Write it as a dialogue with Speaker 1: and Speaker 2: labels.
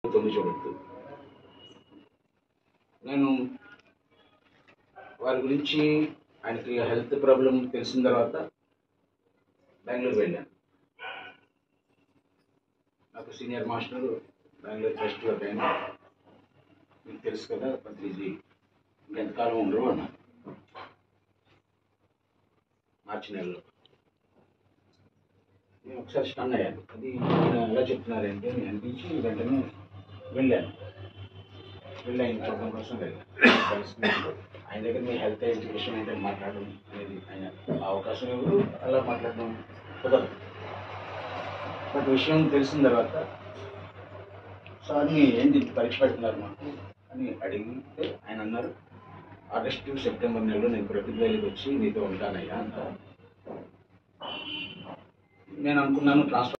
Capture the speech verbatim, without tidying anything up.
Speaker 1: తొంగి చూడద్దు. నేను వారి గురించి ఆయనకి హెల్త్ ప్రాబ్లం తెలిసిన తర్వాత బెంగళూరు వెళ్ళాను. నాకు సీనియర్ మాస్టర్ బెంగళూరు ఫెస్టివల్ ఆయన, మీకు తెలుసు కదా పత్రిజీ ఇంకెంతకాలం ఉండరు అన్నారు మార్చి నెలలో. నేను ఒకసారి స్టన్ అయ్యాను, అది ఆయన ఎలా చెప్తున్నారంటే అనిపించి వెంటనే వెళ్ళాను. వెళ్ళి ఆయన చూడడం కోసం వెళ్ళాను. ఆయన దగ్గర మీ హెల్త్ ఎడ్యుకేషన్ అంటే మాట్లాడడం అనేది ఆయన అవకాశం ఎవరు అలా మాట్లాడడం కుదరదు. బట్ విషయం తెలిసిన తర్వాత సార్ని ఏంటి పరీక్ష పెడుతున్నారు మాకు అని అడిగితే ఆయన అన్నారు, ఆగస్టు సెప్టెంబర్ నెలలో నేను ప్రతివేలికి వచ్చి మీతో ఉంటానయ్యా అంట. నేను అనుకున్నాను ట్రాన్స్ఫర్